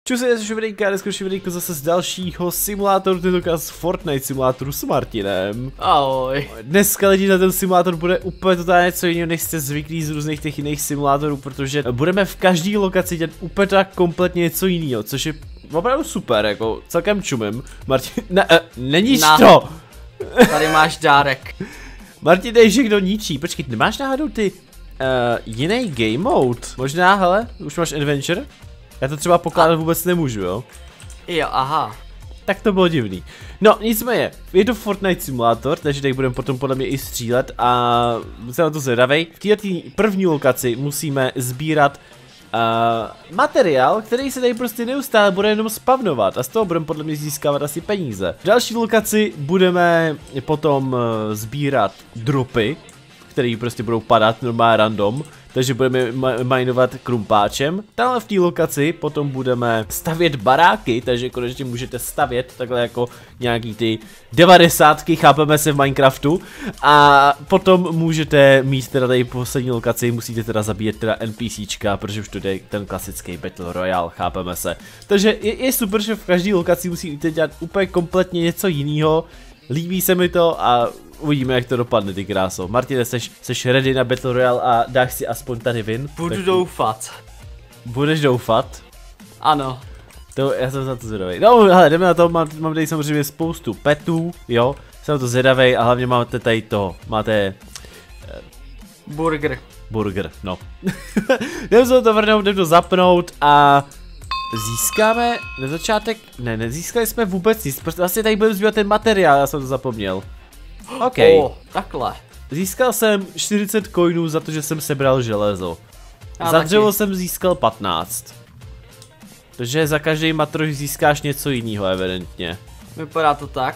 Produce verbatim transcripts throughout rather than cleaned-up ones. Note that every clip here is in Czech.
Čus, je Švedejka, dneska Švedejko zase z dalšího simulátoru, tentokrát z Fortnite simulátoru s Martinem. Ahoj. Dneska lidi na ten simulátor bude úplně totálně něco jiného, než jste zvyklí z různých těch jiných simulátorů, protože budeme v každé lokaci dělat úplně tak kompletně něco jiného, což je opravdu super, jako celkem čumím. Martin, ne, uh, neníč Na. to! Tady máš dárek. Martin, dej všechno ničí, počkej, nemáš náhodou ty uh, jiný game mode? Možná, hele, už máš adventure? Já to třeba pokládat vůbec nemůžu, jo? Jo, aha. Tak to bylo divný. No, nicméně, je to Fortnite simulátor, takže tady budeme potom podle mě i střílet a jsem na to zvědavej. V této první lokaci musíme sbírat uh, materiál, který se tady prostě neustále bude jenom spavnovat a z toho budeme podle mě získávat asi peníze. V další lokaci budeme potom uh, sbírat dropy, které prostě budou padat normálně random. Takže budeme minovat krumpáčem. Tam v té lokaci potom budeme stavět baráky, takže konečně můžete stavět takhle jako nějaký ty devadesátky, chápeme se v Minecraftu. A potom můžete mít teda tady poslední lokaci, musíte teda zabíjet teda NPCčka, protože už to je ten klasický Battle Royale, chápeme se. Takže je, je super, že v každé lokaci musíte dělat úplně kompletně něco jiného. Líbí se mi to a uvidíme, jak to dopadne, ty kráso. Martine, seš, seš ready na Battle Royale a dáš si aspoň tady win? Budu tak doufat. Budeš doufat? Ano. To, já jsem za to zvědavej. No, hele, jdeme na to, mám, mám tady samozřejmě spoustu petů, jo. Jsem na to zvědavej a hlavně máte tady to, máte... Eh, Burger. Burger, no. Jdeme se to vrhnout, jdeme to zapnout a... Získáme na začátek, ne, nezískali jsme vůbec nic, protože vlastně tady budeme zbývat ten materiál, já jsem to zapomněl. OK. O, takhle. Získal jsem čtyřicet coinů za to, že jsem sebral železo. Já za taky. dřevo jsem získal patnáct. Takže za každý matroš získáš něco jiného, evidentně. Vypadá to tak.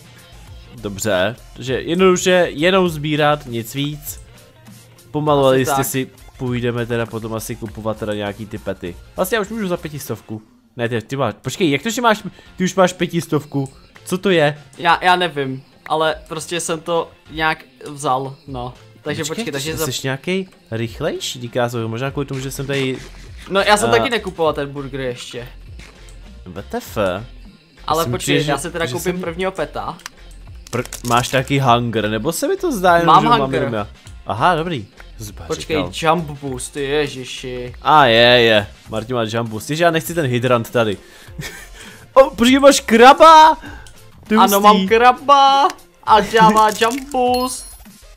Dobře, takže jednoduše jenom sbírat, nic víc. Pomalu, ale jistě tak. si půjdeme teda potom asi kupovat teda nějaký ty pety. Vlastně já už můžu za pětistovku. Ne, ty, ty máš, počkej, jak to, že máš, ty už máš pětistovku? Co to je? Já, já nevím, ale prostě jsem to nějak vzal, no. Takže počkej, počkej takže za... Jsi nějaký rychlejší, díká se, možná kvůli tomu, že jsem tady... No já jsem uh, taky nekupoval ten burger ještě. W T F? Ale Jsem počkej, přijde, já si teda že koupím jsem... prvního peta. Pr máš nějaký hunger, nebo se mi to zdá jenom, Mám že hunger. mám já. Aha, dobrý. Zba, Počkej, říkal. jump boost, ježiši. A je, je. Martin má jump boost, že já nechci ten hydrant tady. O, počkej, máš kraba? Ty Ano, hustý. mám kraba a já má jump boost.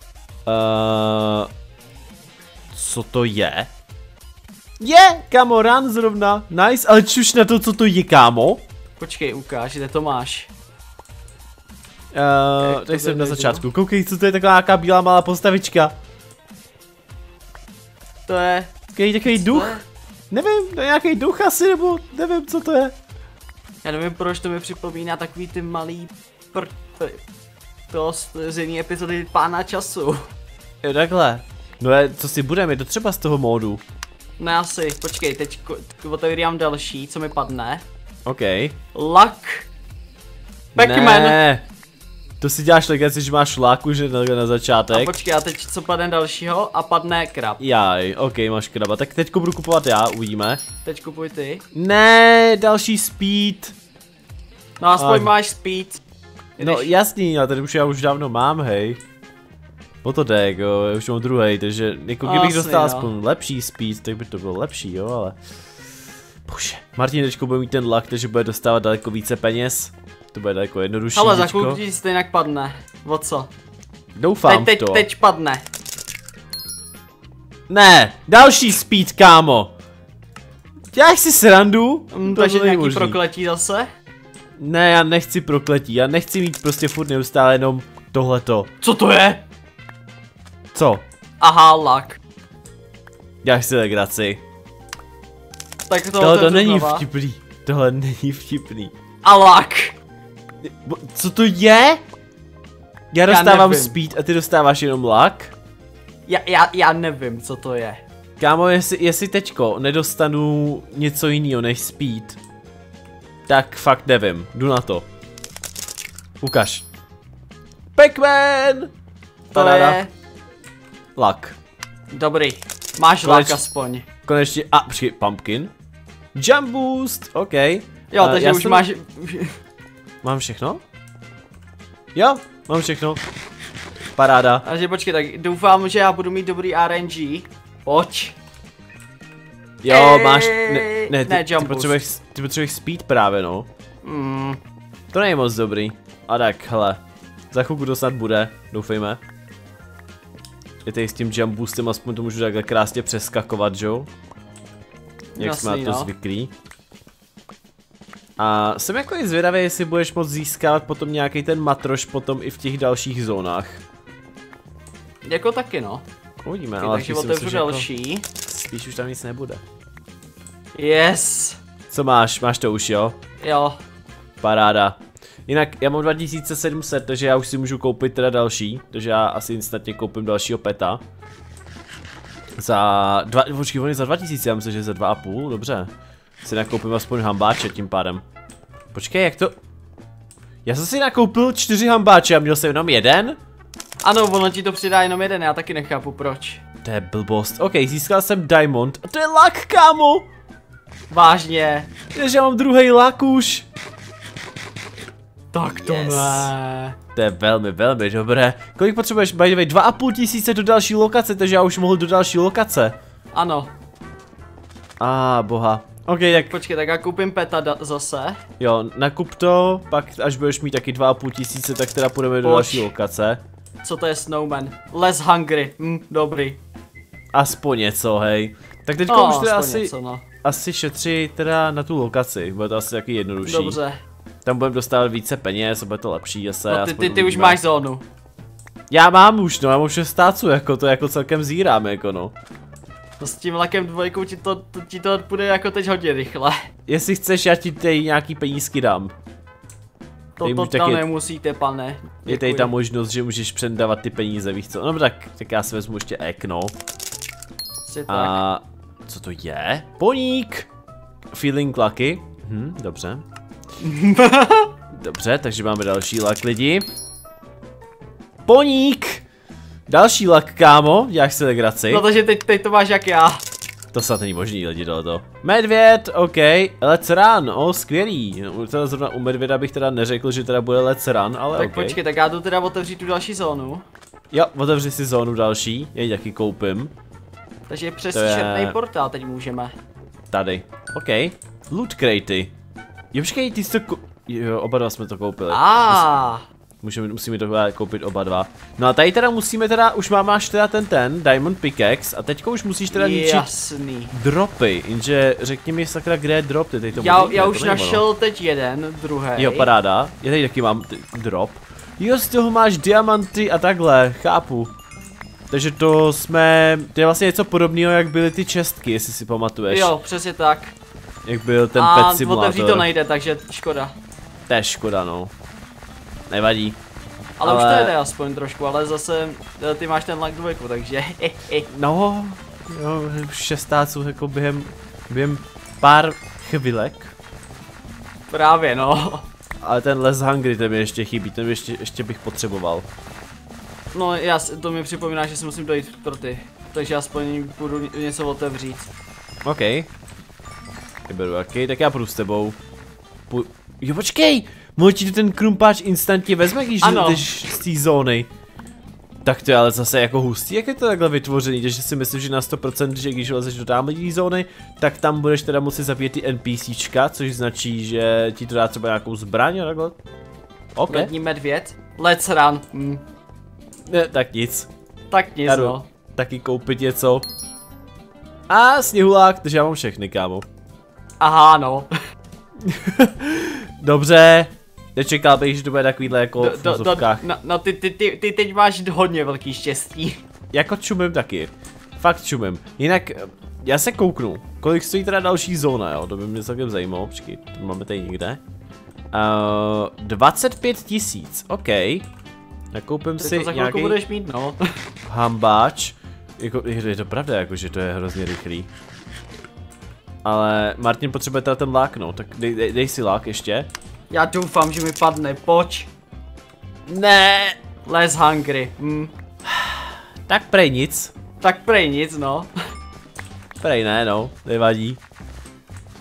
Uh, co to je? Je, kámo, run zrovna. Nice, ale čuš na to, co to je, kámo. Počkej, ukáž, kde to máš. Uh, tady jsem na začátku. Koukej, co to je taková nějaká bílá malá postavička. To je... Takový takový duch. je? Nevím, to je nějaký duch asi, nebo nevím, co to je. Já nevím, proč to mi připomíná takový ty malý pr... pr... To z jiné epizody Pána času. Jo, takhle. No je, co si budeme, je to třeba z toho módu. No asi, počkej, teď otevírám další, co mi padne. OK. Luck. Pac-Man. Ne. To si děláš legaci, že máš láku, že na, na A začátek. počkej, a teď co padne dalšího? A padne krab. Jaj, OK, máš kraba. Tak teďko budu kupovat já, uvidíme. Teď kupuj ty. Ne, další speed. No aspoň A- máš speed. No Jdeš- jasný, ale tady už já už dávno mám, hej. O to jde, jako, já už mám druhý, takže jako kdybych Asi, dostal no. aspoň lepší speed, tak by to bylo lepší, jo, ale... Bože, Martin teďko bude mít ten luck, takže bude dostávat daleko více peněz. To bude daleko jednodušší, Ale za teďko. chvilku ti stejně padne. O co? Doufám Teď, v teď, to. teď padne. Ne, další speed, kámo. Děláš si srandu? Mm, To takže není nějaký možný. prokletí zase? Ne, já nechci prokletí, já nechci mít prostě furt neustále jenom tohleto. Co to je? Co? Aha, luck. Děláš si legraci. Tak to Tohle to otevřu není znova. vtipný. Tohle není vtipný. A luck. Bo- Co to je? Já dostávám nevím. speed a ty dostáváš jenom luck? Já, já, já nevím, co to je. Kámo, jestli, jestli teďko nedostanu něco jiného než speed, tak fakt nevím. Jdu na to. Ukaž. Pac-Man! To Paráda. je... Luck. Dobrý. Máš Koneč- luck aspoň. Konečně, a počkej, pumpkin? Jump boost, OK. Jo, Uh, takže už jsem... máš... Mám všechno? Jo, mám všechno. Paráda. Takže počkej, tak doufám, že já budu mít dobrý R N G. Pojď. Jo, máš, ne, ne, ty, ne, ty, jump potřebuješ, ty potřebuješ speed právě, no. Mm. To není moc dobrý. A tak, hele, za chvilku to snad bude, doufejme. Je tady s tím jump boostem, aspoň to můžu takhle krásně přeskakovat, jo? Jak Jasný, jsme na to no. zvyklí. A jsem jako i zvědavý, jestli budeš moct získávat potom nějaký ten matroš potom i v těch dalších zónách. Jako taky, no. Uvidíme, Okay, ale takže spíš si otevřu myslím, že jako, další. spíš už tam nic nebude. Yes. Co máš? Máš to už, jo? Jo. Paráda. Jinak já mám dva tisíce sedm set, takže já už si můžu koupit teda další, takže já asi instantně koupím dalšího peta. Za dva, počkej, on je za dva tisíce, já myslím, že za dva a půl, dobře. Si nakoupím aspoň hambáče tím pádem. Počkej, jak to... Já jsem si nakoupil čtyři hambáče a měl jsem jenom jeden? Ano, ono ti to přidá jenom jeden, já taky nechápu proč. To je blbost. OK, získal jsem diamond a to je lak, kámo! Vážně. Takže já mám druhý lak už. Tak to Yes. ne. To je velmi, velmi dobré. Kolik potřebuješ? By the way, dva a půl tisíce do další lokace, takže já už mohl do další lokace. Ano. A ah, boha. OK, tak Počkej, tak já koupím peta zase. jo, nakup to, pak až budeš mít taky dva a půl tisíce, tak teda půjdeme do Pojď. další lokace. Co to je Snowman? Less hungry. Hm, dobrý. Aspoň něco, hej. Tak teďka No, už teda aspoň asi, něco, no. asi šetři teda na tu lokaci, bude to asi taky jednodušší. Dobře. Tam budeme dostávat více peněz, bude to lepší zase. No ty, aspoň ty, ty už uvidíme. máš zónu. Já mám už, no, já mám šest stáců, jako to jako celkem zírám, jako no. No s tím lakem dvojkou ti to, to, ti to půjde jako teď hodně rychle. Jestli chceš, já ti tady nějaký penízky dám. To, Tady to, můžu to taky- nemusíte, pane. Je tady Děkuji. ta možnost, že můžeš předávat ty peníze, víš co? No tak, tak já si vezmu ještě ekno. Asi tak. A co to je? Poník! Feeling lucky. Hm, dobře. Dobře, takže máme další lak lidi. Poník! Další lak, kámo, děláš si legraci. No takže teď, teď to máš jak já. To snad není možný, lidi, tohleto. Medvěd, OK, let's run, o, skvělý. No, teda zrovna u medvěda bych teda neřekl, že teda bude let's run, ale Tak OK. počkej, tak já jdu teda otevřít tu další zónu. Jo, otevři si zónu další, já ji taky koupím. Takže přes To je- černý portál teď můžeme. Tady, OK. Loot cratey. Jo, počkej, ty jsi to ko... Jo, oba dva jsme to koupili. A. Můžeme, musíme to koupit oba dva. No a tady teda musíme teda, už má, máš teda ten ten, Diamond Pickaxe a teďka už musíš teda ničit Jasný. dropy, jenže řekni mi sakra, kde je drop, ty tady to Já, možný? já Ne, už to není ono. našel teď jeden, druhý. Jo, paráda, já tady taky mám t- drop. Jo, z toho máš diamanty a takhle, chápu. Takže to jsme, to je vlastně něco podobného, jak byly ty čestky, jestli si pamatuješ. Jo, přesně tak. Jak byl ten A pet otevřít simulátor. to nejde, takže škoda. To je škoda, no. Nevadí. Ale, Ale- už to jde aspoň trošku, ale zase eh, ty máš ten lak dvojku, takže No, jo, šestáců jako během, během pár chvilek. právě no. Ale ten Les Hungry, ten mi ještě chybí, ten ještě, ještě bych potřeboval. No já, s- to mi připomíná, že si musím dojít pro ty. Takže aspoň budu něco otevřít. OK. Vyberu jaký, tak já půjdu s tebou. Půj... Jo, počkej! Mohl ti ten krumpáč instantně vezme, když Ano. jdeš z té zóny. Tak to je ale zase jako hustý, jak je to takhle vytvořený, takže si myslím, že na sto procent, že když lezeš do tamhle zóny, tak tam budeš teda muset zabít ty NPCčka, což značí, že ti to dá třeba nějakou zbraň a takhle. OK, Lední medvěd. Let's run. Hm. ne, tak nic. Tak nic Já jdu no. taky koupit něco. A sněhulák, takže já mám všechny, kámo. Aha no. Dobře, nečekal bych, že to bude takovýhle jako Do, v do, do, vozovkách. no, no ty, ty, ty, ty teď máš hodně velký štěstí. Jako čumím taky. Fakt čumím. Jinak, já se kouknu, kolik stojí teda další zóna, jo, to by mě celkem zajímalo, počkej, to máme tady někde. Uh, dvacet pět tisíc, OK. Nakoupím Ty si to za chvilku nějaký budeš mít no. hambáč. Jako, je to pravda, jako, že to je hrozně rychlý. Ale Martin potřebuje teda ten lák, no, tak dej, dej, dej si lák ještě. Já doufám, že mi padne, pojď. Ne. Less hungry. Hm. Tak prej nic. Tak prej nic no. Prej ne, no, nevadí.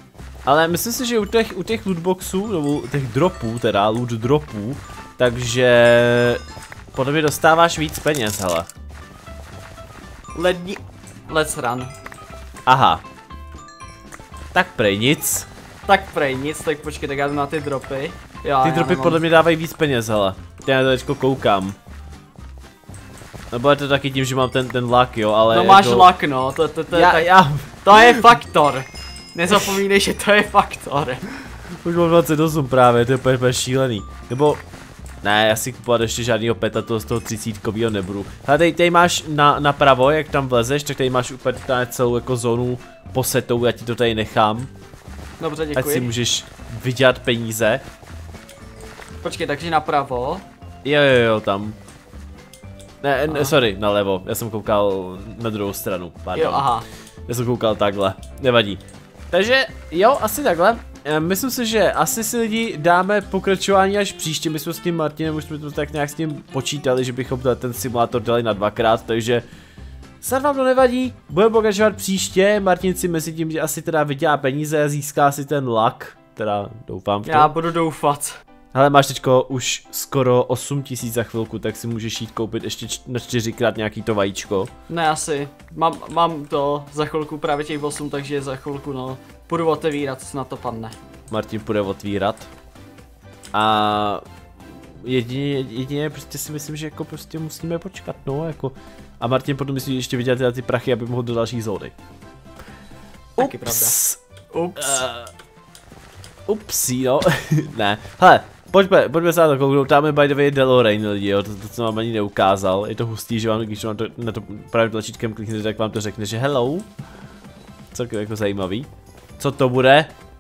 Ale myslím si, že u těch, u těch lootboxů, nebo u těch dropů, teda loot dropů, takže podle mě dostáváš víc peněz, hele. Lední... Let's run. Aha. Tak prej nic. Tak prej nic, tak počkej, tak já jdu na ty dropy. Jo, Ty já dropy nemám... podle mě dávají víc peněz, hele. Já to teďko koukám. Nebo je to taky tím, že mám ten, ten luck, jo, ale No máš jako... luck, no, to, to, to, Já, to, já... to je faktor. Nezapomínej, že to je faktor. Už mám dvacet osm právě, to je úplně, úplně šílený. Nebo... Ne, já si kupovat ještě žádnýho peta, to z toho třicítkovýho nebudu. Hele, tady, tady máš na, napravo, jak tam vlezeš, tak tady máš úplně tady celou jako zónu posetou, já ti to tady nechám. Dobře, děkuji. Ať si můžeš vydělat peníze. Počkej, takže napravo. Jo, jo, jo, tam. Ne, ne, sorry, nalevo, já jsem koukal na druhou stranu, pardon. Jo, aha. Já jsem koukal takhle, nevadí. Takže, jo, asi takhle. Myslím si, že asi si lidi dáme pokračování až příště. My jsme s tím Martinem, už jsme to tak nějak s tím počítali, že bychom ten simulátor dali na dvakrát, takže snad vám to nevadí. Budeme pokračovat příště, Martin si mezi tím, že asi teda vydělá peníze a získá si ten luck, teda doufám v to. Já budu doufat. Hele, máš teďko už skoro osm tisíc za chvilku, tak si můžeš jít koupit ještě č na čtyřikrát nějaký to vajíčko. Ne, asi. Mám, mám to za chvilku právě těch osm, takže za chvilku, no. Půjdu otevírat, co na to padne. Martin půjde otvírat. A jedině, jedině prostě si myslím, že jako prostě musíme počkat, no, jako. A Martin potom myslí ještě vydělat tyhle ty prachy, aby mohl do další zóny. Taky pravda. Ups. Uh, upsí, no. Ne, hele, pojďme, pojďme se na to kouknout, tam je by the way Deloraine lidi, jo, to, to, co vám ani neukázal. Je to hustý, že vám, když vám to, na to právě tlačítkem kliknete, tak vám to řekne, že hello. Celkem jako zajímavý. Co to bude?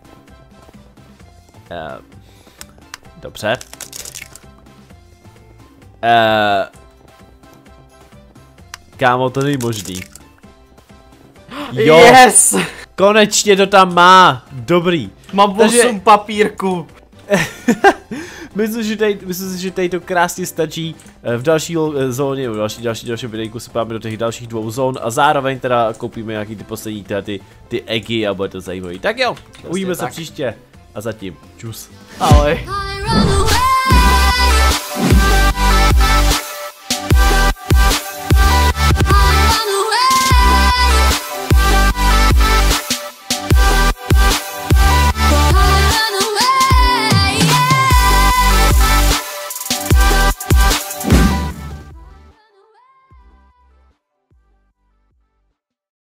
Uh, dobře. Uh, kámo, to není možný. Jo, Yes! konečně to tam má. Dobrý. Mám Takže- osm papírků. Myslím, že tady, myslím si, že tady to krásně stačí. V další eh, zóně, v další, další, další videjku se páme do těch dalších dvou zón a zároveň teda koupíme nějaký ty poslední teda ty, ty eggy a bude to zajímavý. Tak jo, uvidíme se tak. příště a zatím čus. Ahoj.